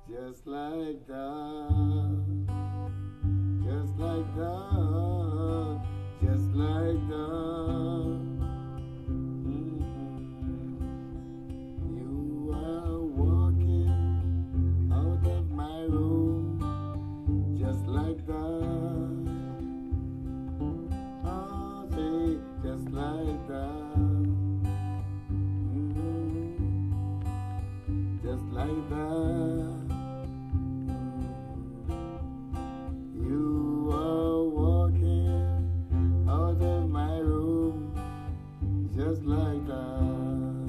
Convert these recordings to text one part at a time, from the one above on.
Just like that, just like that, just like that. You are walking out of my room, just like that. Oh, say, just like that. Just like that. You are walking out of my room, just like that.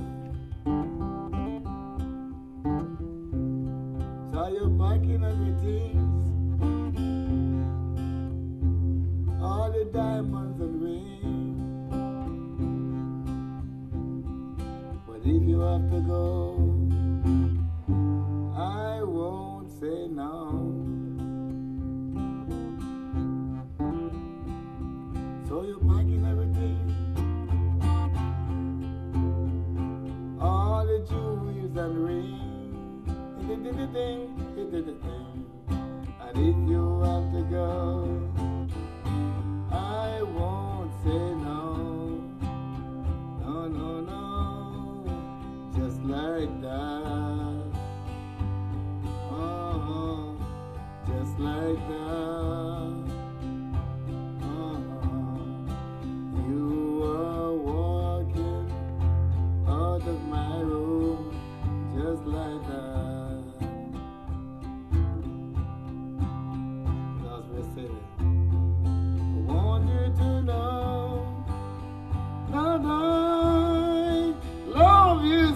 Saw you packing everything, all the diamonds and rings. But if you have to go, I won't say no. So you're packing everything, all the jewels and rings. It did the thing, it did the thing. And if you have to go, I won't say no. No, no, no. Just like that. Just like that. You are walking out of my room, just like that. That's what I said. I want you to know that I love you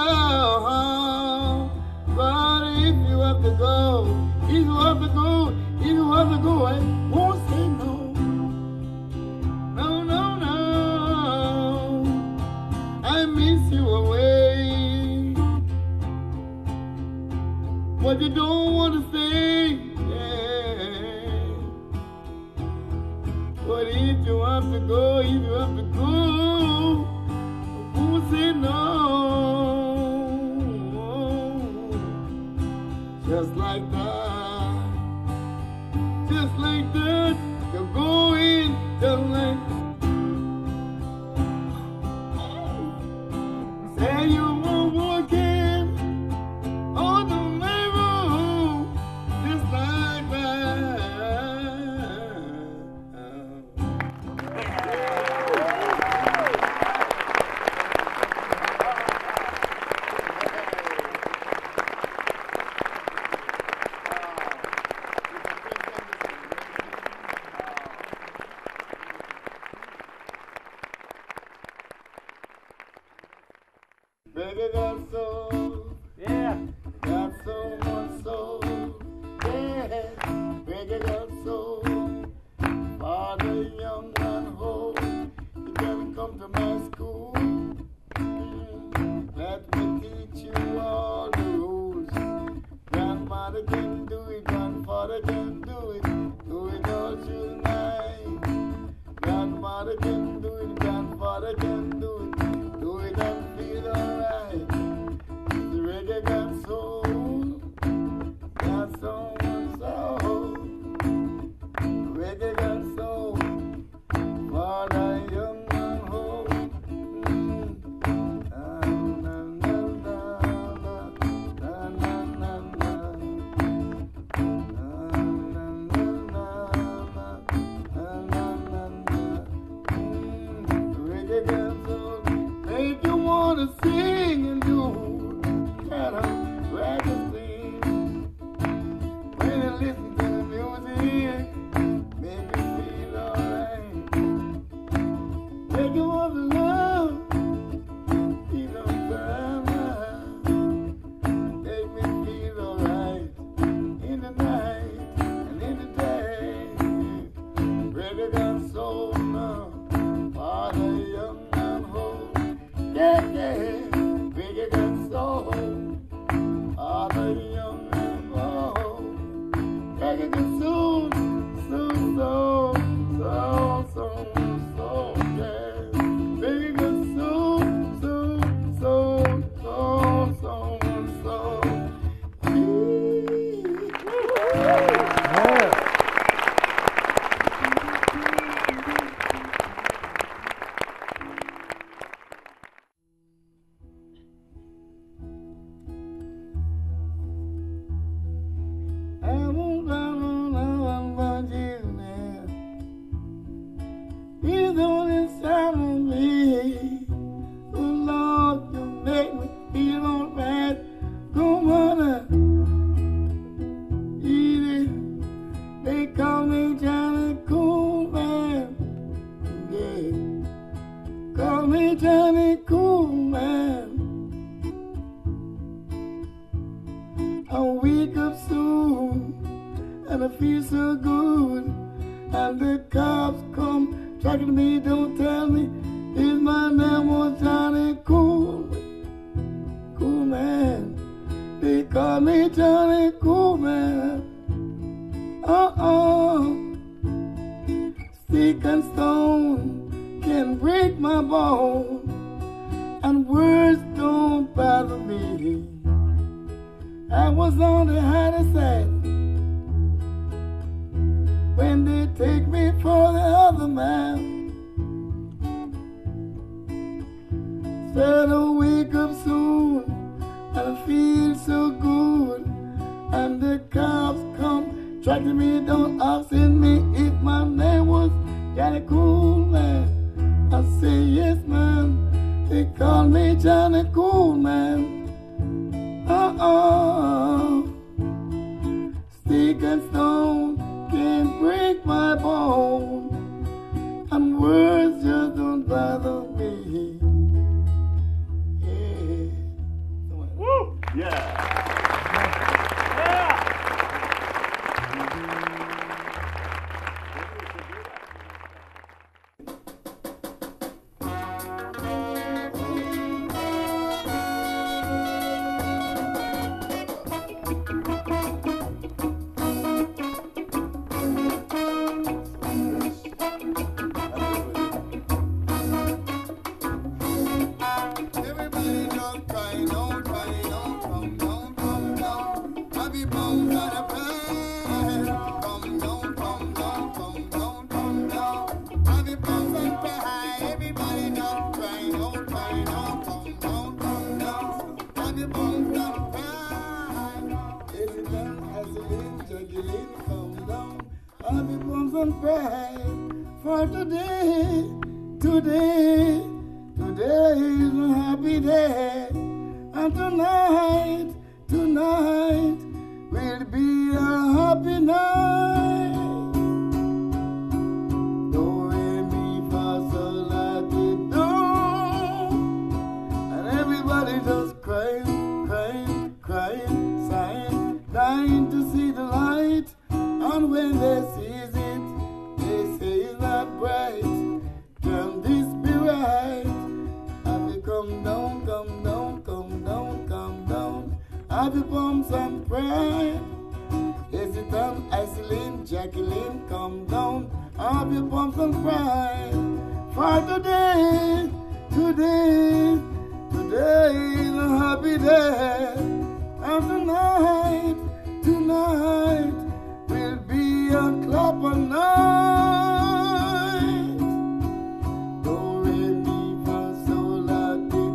so. But if you have to go, if you have to go, if you have to go, I won't say no. No, no, no. I miss you away. But you don't want to stay. Yeah. But if you have to go, if you have to go, I won't say no. Just like that, just like that, you're going, just like say you were walking out of my room, just like that. Reggae got soul, Yeah. got so much soul, yeah. Reggae got soul, for the young and old. You can come to my school. Let me teach you all the rules. Grandmother can do it, grandfather can do it all tonight. Grandmother can do it, grandfather can do it and feel alright. The reggae got soul, got so much soul. Reggae got soul, for the young and old. Na, na, na, na, na, na, na, na. and I feel so good. And the cops come tracking me, don't tell me if my name was Johnny Cool. Cool man. They call me Johnny Cool man. Stick and stone can break my bone, and words don't bother me. I was on the higher side when they take me for the other man. Said I'll wake up soon and I feel so good, and the cops come tracking me, don't asking me if my name was Johnny Cool man. I say yes man, they call me Johnny Cool man. Stick and stone can't break my bone, and words just don't bother me. Yeah. Woo! Yeah. Happy bumps and cry for today, today, today is a happy day, and tonight, tonight will be a happy night. Do, re, mi, fa, sol, la, ti, do, and everybody just crying, crying, crying, sighing, dying to see the light. And when they sees it, they say it's not bright. Can this be right? Have you come down, come down, come down, come down? Have you bumps and pride? Is it on Iselin, Jacqueline, come down? Have you bumps and pride? For today, today, today is a happy day. And tonight, tonight will be a clapper night. Do, re, mi, fa, sol, la, ti,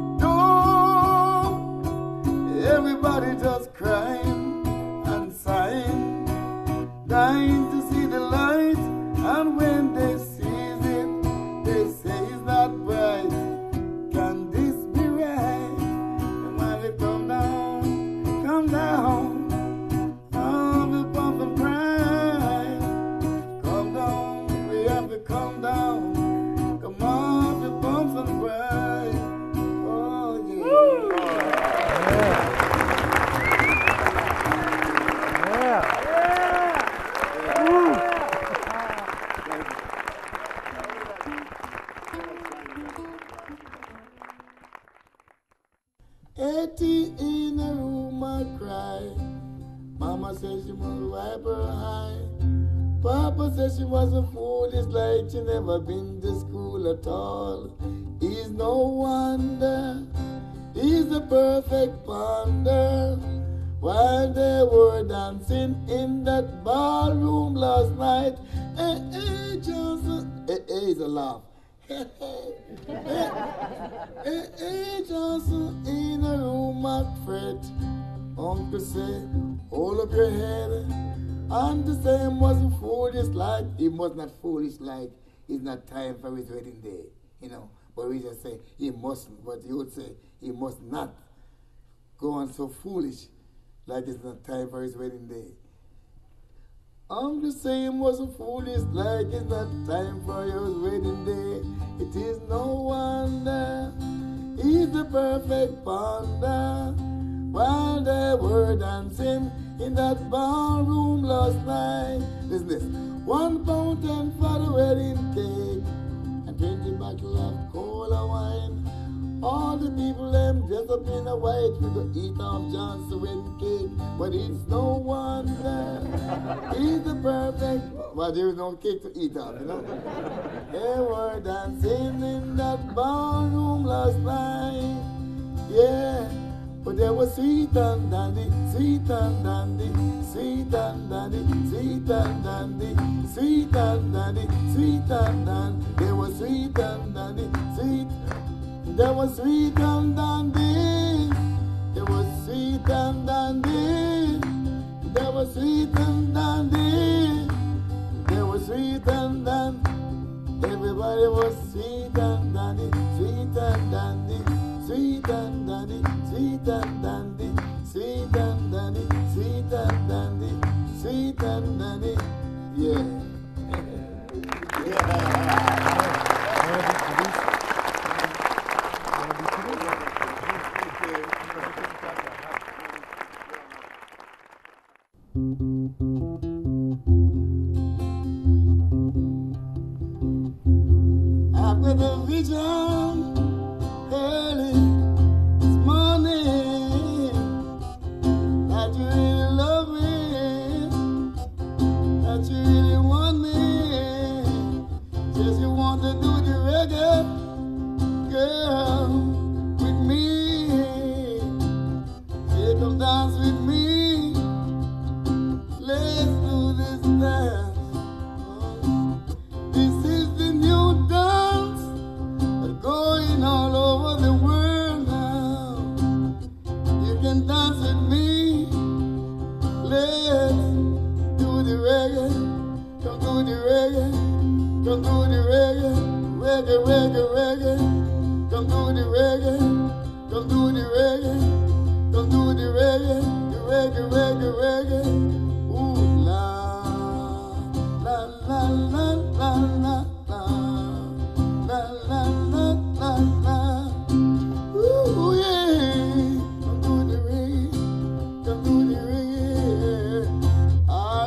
do. Everybody just crying and sighing, dying to see the light. And when they sees it, they say it's not bright. Can this be right? And when they come down, come down. Come down, come on, the bumps and cry. Oh, yeah. Woo. Yeah. 80 in a room, I cry. Mama says she must wipe her eye. Papa says she was a fool, it's like she never been to school at all. He's no wonder, he's the perfect ponder. While they were dancing in that ballroom last night, hey, Johnson, hey, is a laugh. Hey, Johnson, in a room at fret. Uncle said, hold up your head. And to say he wasn't foolish like, he was not foolish like, it's not time for his wedding day, you know. But we just say he mustn't, but he would say he must not go on so foolish like it's not time for his wedding day. I'm just saying wasn't foolish like it's not time for your wedding day. It is no wonder he's the perfect ponder. while they were dancing in that ballroom last night. Listen this. 1 fountain for the wedding cake and 20 bottles of cola wine. All the people them dressed up in a white we go eat off John's wedding cake, but it's no wonder. He's the perfect. Well, there is no cake to eat off, you know. They were dancing in that ballroom last night, yeah. But there was sweet and dandy, sweet and dandy, sweet and dandy, sweet and dandy, sweet and dandy, sweet and dandy. There was sweet and dandy, sweet. There was sweet and dandy. There was sweet and dandy. There was sweet and dandy. There was sweet and dandy. Everybody was sweet and dandy, sweet and dandy, sweet and dandy, sweet and dandy, sweet and dandy, sweet and dandy, sweet and dandy. Yeah. I've got a vision early this morning that you really love me, that you really want me. Just you want to do the reggae, girl, with me. Say come dance with me. Let's do this dance. This is the new dance going all over the world now. You can dance with me. Let's do the reggae. Come do the reggae. Come do the reggae. Reggae, reggae, reggae. Come do the reggae. Come do the reggae. Come do the reggae. The reggae, reggae, reggae. Ooh la la la la la la la la la la la. Ooh yeah. Come do the reggae. Come do the reggae.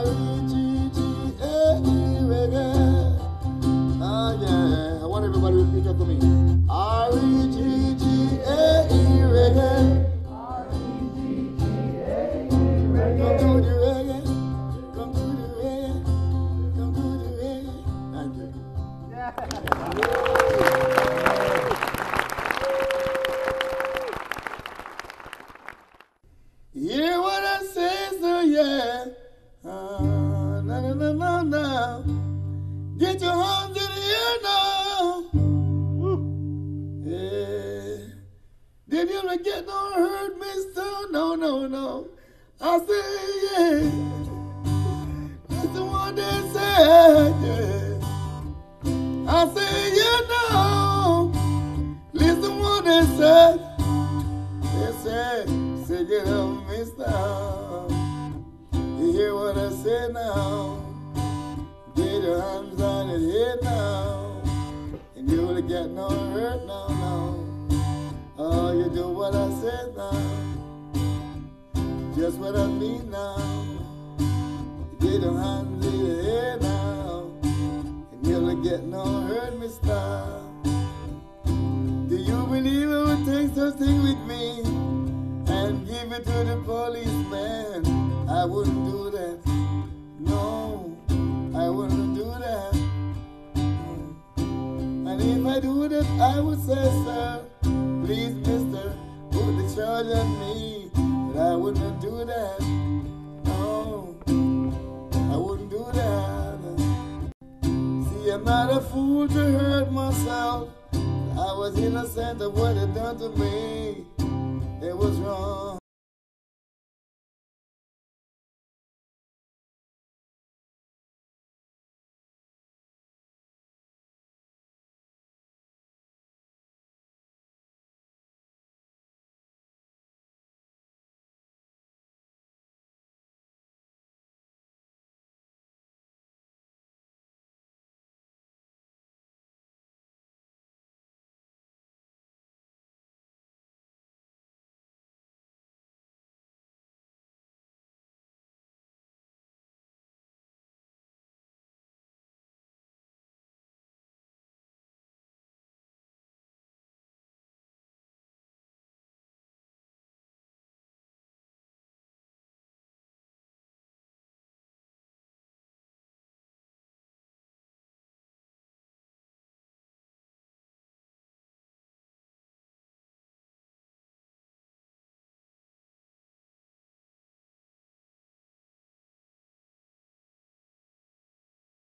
R-E-G-G-A-E reggae. Ah yeah. I want everybody to repeat after me. R-E-G-G-A-E reggae. Come do the reggae. Come do the reggae. Come do the reggae. Thank you. Hear what I say, so yeah. Na na na na na. Get your hands in the air now. Yeah. Did you not get no hurt, mister? No, no, no. I say yeah. Listen what they say, yeah. I say yeah now. Listen what they said. They say get up, mister. You hear what I say now? Get your hands on your head now, and you will get no hurt now, now. Oh, you do what I said now. Just what I mean now. Get your hands in your head now, and you'll get no hurt, mister. Do you believe it would take such thing with me and give it to the policeman? I wouldn't do that. No, I wouldn't do that. And if I do that, I would say, sir, please, mister, put the charge on me. But I wouldn't do that. No, I wouldn't do that. See, I'm not a fool to hurt myself. I was innocent of what they done to me. It was wrong.